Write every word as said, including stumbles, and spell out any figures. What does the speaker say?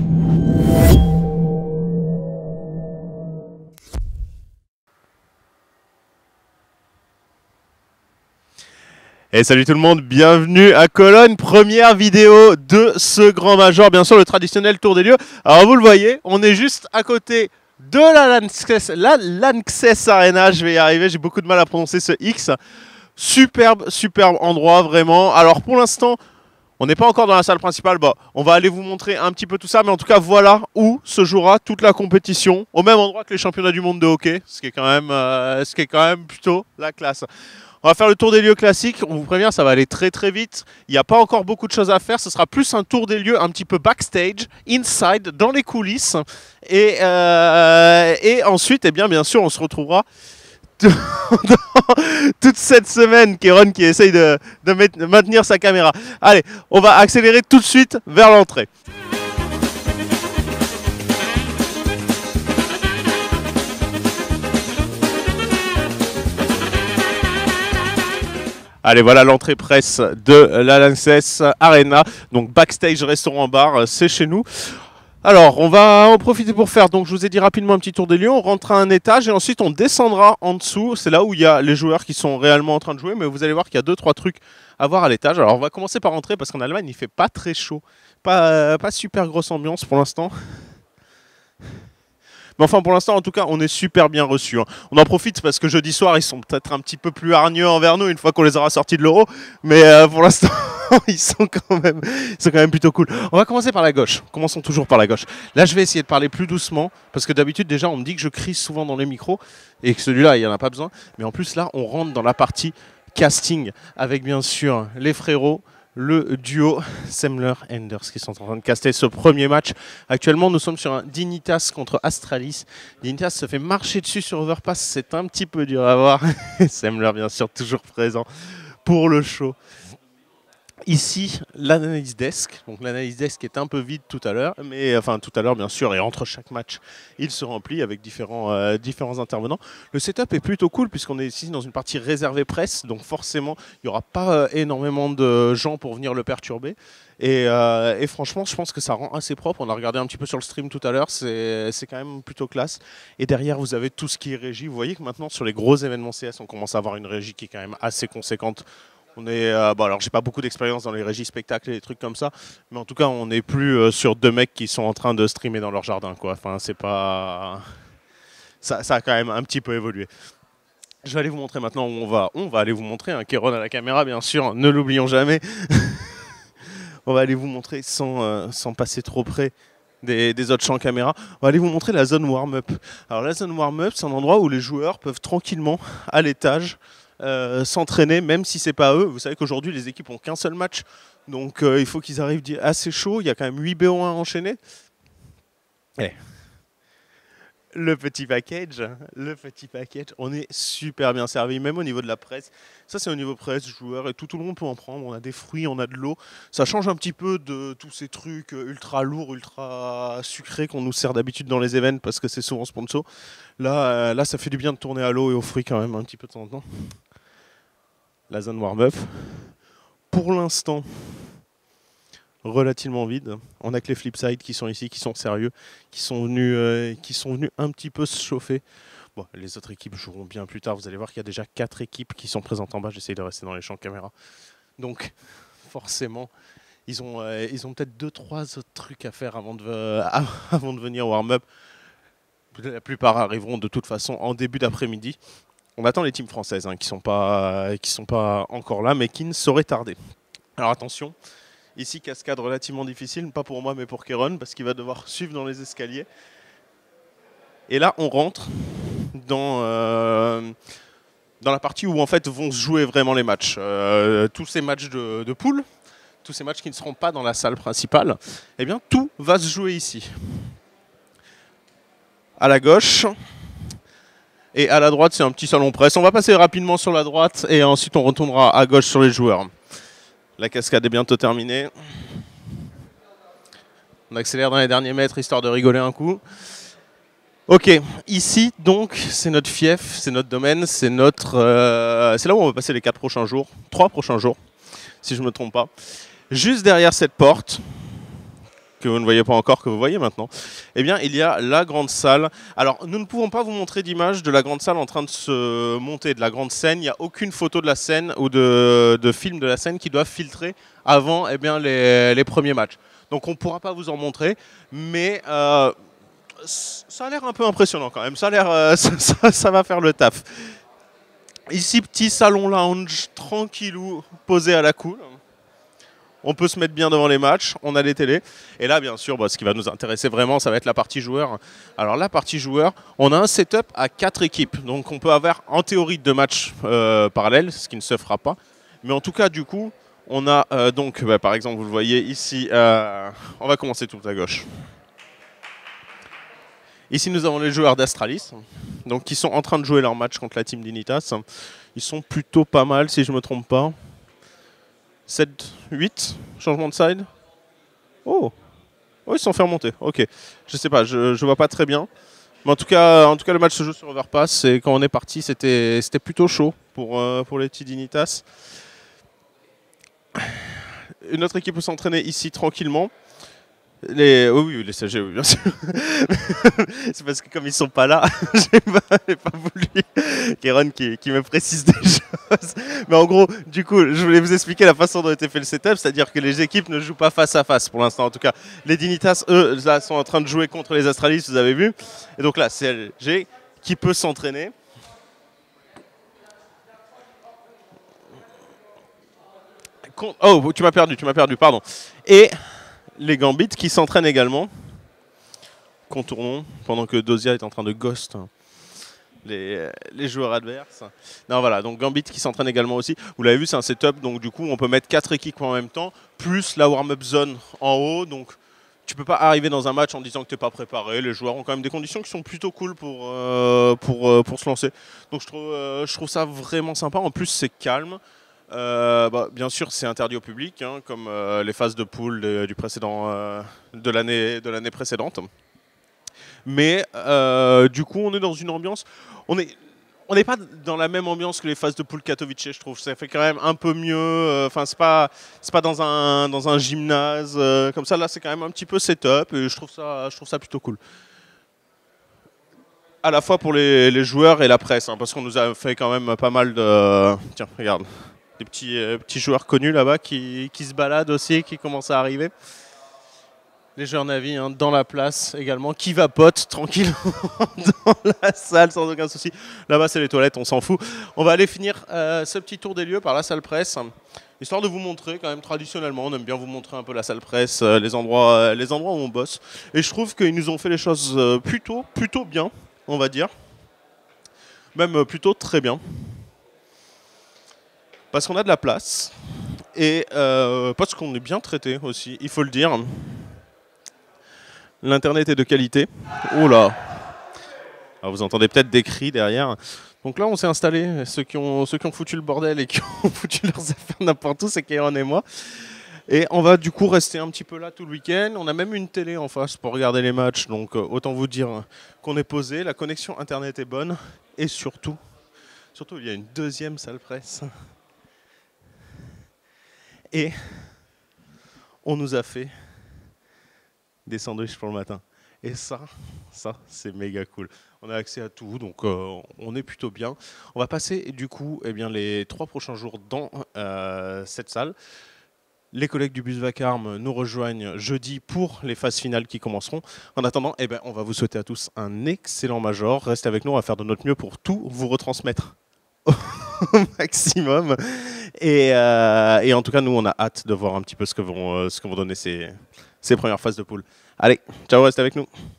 Et salut tout le monde, bienvenue à Cologne, première vidéo de ce grand major, bien sûr le traditionnel tour des lieux. Alors vous le voyez, on est juste à côté de la Lanxess, la Lanxess Arena, je vais y arriver, j'ai beaucoup de mal à prononcer ce X. Superbe, superbe endroit vraiment. Alors pour l'instant, on n'est pas encore dans la salle principale, bah, on va aller vous montrer un petit peu tout ça, mais en tout cas voilà où se jouera toute la compétition, au même endroit que les championnats du monde de hockey, ce qui est quand même, euh, ce qui est quand même plutôt la classe. On va faire le tour des lieux classique, on vous prévient, ça va aller très très vite. Il n'y a pas encore beaucoup de choses à faire, ce sera plus un tour des lieux un petit peu backstage, inside, dans les coulisses. Et, euh, et ensuite, eh bien, bien sûr, on se retrouvera toute cette semaine. Kéron qui essaye de, de, mettre, de maintenir sa caméra. Allez, on va accélérer tout de suite vers l'entrée. Allez, voilà l'entrée presse de la Lanxess Arena. Donc backstage, restaurant, bar, c'est chez nous. Alors, on va en profiter pour faire, donc je vous ai dit rapidement un petit tour des lieux. On rentrera à un étage et ensuite on descendra en dessous. C'est là où il y a les joueurs qui sont réellement en train de jouer. Mais vous allez voir qu'il y a deux trois trucs à voir à l'étage. Alors on va commencer par rentrer parce qu'en Allemagne il fait pas très chaud. Pas, euh, pas super grosse ambiance pour l'instant. Mais enfin, pour l'instant, en tout cas, on est super bien reçus. Hein. On en profite parce que jeudi soir, ils sont peut-être un petit peu plus hargneux envers nous une fois qu'on les aura sortis de l'euro. Mais euh, pour l'instant, ils sont quand même, ils sont quand même plutôt cool. On va commencer par la gauche. Commençons toujours par la gauche. Là, je vais essayer de parler plus doucement parce que d'habitude, déjà, on me dit que je crie souvent dans les micros et que celui-là, il n'y en a pas besoin. Mais en plus, là, on rentre dans la partie casting avec bien sûr les frérots. Le duo Semler-Enders qui sont en train de caster ce premier match. Actuellement, nous sommes sur un Dignitas contre Astralis. Dignitas se fait marcher dessus sur Overpass, c'est un petit peu dur à voir. Semler, bien sûr, toujours présent pour le show. Ici, l'analyse desk. Donc l'analyse desk est un peu vide tout à l'heure, mais enfin tout à l'heure bien sûr, et entre chaque match, il se remplit avec différents, euh, différents intervenants. Le setup est plutôt cool puisqu'on est ici dans une partie réservée presse, donc forcément, il n'y aura pas euh, énormément de gens pour venir le perturber. Et, euh, et franchement, je pense que ça rend assez propre. On a regardé un petit peu sur le stream tout à l'heure, c'est quand même plutôt classe. Et derrière, vous avez tout ce qui est régie. Vous voyez que maintenant, sur les gros événements C S, on commence à avoir une régie qui est quand même assez conséquente. On est, euh, bon alors j'ai pas beaucoup d'expérience dans les régies spectacles et des trucs comme ça, mais en tout cas on n'est plus euh, sur deux mecs qui sont en train de streamer dans leur jardin quoi. Enfin c'est pas, ça, ça a quand même un petit peu évolué. Je vais aller vous montrer maintenant où on va. On va aller vous montrer un hein, Kéron à la caméra bien sûr, ne l'oublions jamais. On va aller vous montrer sans, euh, sans passer trop près des, des autres champs caméra. On va aller vous montrer la zone warm-up. Alors la zone warm-up c'est un endroit où les joueurs peuvent tranquillement à l'étage Euh, s'entraîner, même si c'est pas eux. Vous savez qu'aujourd'hui les équipes ont qu'un seul match, donc euh, il faut qu'ils arrivent assez chaud. Il y a quand même huit B O un enchaînés. Et le petit package, le petit package, on est super bien servi, même au niveau de la presse. Ça c'est au niveau presse, joueurs et tout, tout le monde peut en prendre. On a des fruits, on a de l'eau. Ça change un petit peu de tous ces trucs ultra lourds, ultra sucrés qu'on nous sert d'habitude dans les events parce que c'est souvent sponsor. Là, euh, là, ça fait du bien de tourner à l'eau et aux fruits quand même un petit peu de temps en temps. La zone warm-up. Pour l'instant, relativement vide. On a que les Flipside qui sont ici, qui sont sérieux, qui sont venus, euh, qui sont venus un petit peu se chauffer. Bon, les autres équipes joueront bien plus tard. Vous allez voir qu'il y a déjà quatre équipes qui sont présentes en bas. J'essaye de rester dans les champs caméra. Donc, forcément, ils ont, euh, ils ont peut-être deux, trois autres trucs à faire avant de, euh, avant de venir warm-up. La plupart arriveront de toute façon en début d'après-midi. On attend les teams françaises hein, qui ne sont, sont pas encore là, mais qui ne sauraient tarder. Alors attention, ici cascade relativement difficile, pas pour moi mais pour Kéron, parce qu'il va devoir suivre dans les escaliers. Et là, on rentre dans, euh, dans la partie où en fait vont se jouer vraiment les matchs. Euh, tous ces matchs de, de poule, tous ces matchs qui ne seront pas dans la salle principale, eh bien tout va se jouer ici. À la gauche et à la droite c'est un petit salon presse. On va passer rapidement sur la droite et ensuite on retournera à gauche sur les joueurs. La cascade est bientôt terminée. On accélère dans les derniers mètres histoire de rigoler un coup. Ok, ici donc c'est notre fief, c'est notre domaine, c'est notre, euh, c'est là où on va passer les quatre prochains jours, trois prochains jours si je ne me trompe pas. Juste derrière cette porte, que vous ne voyez pas encore, que vous voyez maintenant, eh bien, il y a la grande salle. Alors, nous ne pouvons pas vous montrer d'image de la grande salle en train de se monter, de la grande scène. Il n'y a aucune photo de la scène ou de, de film de la scène qui doivent filtrer avant eh bien, les, les premiers matchs. Donc, on ne pourra pas vous en montrer, mais euh, ça a l'air un peu impressionnant quand même. Ça, a l'air, euh, ça, ça, ça va faire le taf. Ici, petit salon lounge, tranquillou, posé à la cool. On peut se mettre bien devant les matchs, on a les télés. Et là, bien sûr, bah, ce qui va nous intéresser vraiment, ça va être la partie joueur. Alors la partie joueur, on a un setup à quatre équipes. Donc on peut avoir en théorie deux matchs euh, parallèles, ce qui ne se fera pas. Mais en tout cas, du coup, on a euh, donc, bah, par exemple, vous le voyez ici, euh, on va commencer tout à gauche. Ici, nous avons les joueurs d'Astralis, donc qui sont en train de jouer leur match contre la team Dignitas. Ils sont plutôt pas mal, si je ne me trompe pas. sept, huit, changement de side. Oh, oh ils se sont fait remonter. Ok, je sais pas, je, je vois pas très bien. Mais en tout cas, en tout cas le match se joue sur Overpass et quand on est parti, c'était c'était plutôt chaud pour, euh, pour les Dignitas. Une autre équipe peut s'entraîner ici tranquillement. Les... Oh oui, les C G, oui, bien sûr. C'est parce que comme ils sont pas là, j'ai pas, pas voulu. Kéron qui, qui me précise des choses. Mais en gros, du coup, je voulais vous expliquer la façon dont était fait le setup, c'est-à-dire que les équipes ne jouent pas face à face pour l'instant. En tout cas, les Dignitas, eux, là, sont en train de jouer contre les Astralis, vous avez vu. Et donc là, c'est L G qui peut s'entraîner. Oh, tu m'as perdu, tu m'as perdu, pardon. Et les Gambits qui s'entraînent également. Contournons pendant que Dozia est en train de ghost les, les joueurs adverses. Non, voilà, donc Gambit qui s'entraîne également aussi. Vous l'avez vu, c'est un setup, donc du coup, on peut mettre quatre équipes en même temps, plus la warm-up zone en haut. Donc, tu peux pas arriver dans un match en disant que tu n'es pas préparé. Les joueurs ont quand même des conditions qui sont plutôt cool pour, euh, pour, euh, pour se lancer. Donc, je trouve, euh, je trouve ça vraiment sympa. En plus, c'est calme. Euh, bah, bien sûr, c'est interdit au public, hein, comme euh, les phases de pool de, du précédent, euh, de l'année de l'année précédente. Mais euh, du coup, on est dans une ambiance. On est, on n'est pas dans la même ambiance que les phases de pool Katowice, je trouve. Ça fait quand même un peu mieux. Enfin, euh, c'est pas, c'est pas dans un dans un gymnase euh, comme ça. Là, c'est quand même un petit peu setup et je trouve ça, je trouve ça plutôt cool. À la fois pour les, les joueurs et la presse, hein, parce qu'on nous a fait quand même pas mal de. Tiens, regarde. Des petits, euh, petits joueurs connus là-bas qui, qui se baladent aussi, qui commencent à arriver. Les joueurs Navi hein, dans la place également, qui vapotent tranquillement dans la salle sans aucun souci. Là-bas, c'est les toilettes, on s'en fout. On va aller finir euh, ce petit tour des lieux par la salle presse, histoire de vous montrer quand même traditionnellement. On aime bien vous montrer un peu la salle presse, euh, les, endroits, euh, les endroits où on bosse. Et je trouve qu'ils nous ont fait les choses euh, plutôt, plutôt bien, on va dire. Même euh, plutôt très bien. Parce qu'on a de la place et euh, parce qu'on est bien traité aussi, il faut le dire. L'internet est de qualité. Oh là. Alors vous entendez peut-être des cris derrière. Donc là on s'est installé, ceux qui, ont, ceux qui ont foutu le bordel et qui ont foutu leurs affaires n'importe où, c'est Kéron et moi. Et on va du coup rester un petit peu là tout le week-end. On a même une télé en face pour regarder les matchs, donc euh, autant vous dire qu'on est posé. La connexion internet est bonne et surtout, surtout il y a une deuxième salle presse. Et on nous a fait des sandwichs pour le matin. Et ça, ça c'est méga cool. On a accès à tout, donc euh, on est plutôt bien. On va passer du coup eh bien, les trois prochains jours dans euh, cette salle. Les collègues du bus Vacarme nous rejoignent jeudi pour les phases finales qui commenceront. En attendant, eh ben, on va vous souhaiter à tous un excellent major. Restez avec nous, on va faire de notre mieux pour tout vous retransmettre au maximum. Et, euh, et en tout cas, nous, on a hâte de voir un petit peu ce que vont, euh, ce que vont donner ces, ces premières phases de poule. Allez, ciao, restez avec nous.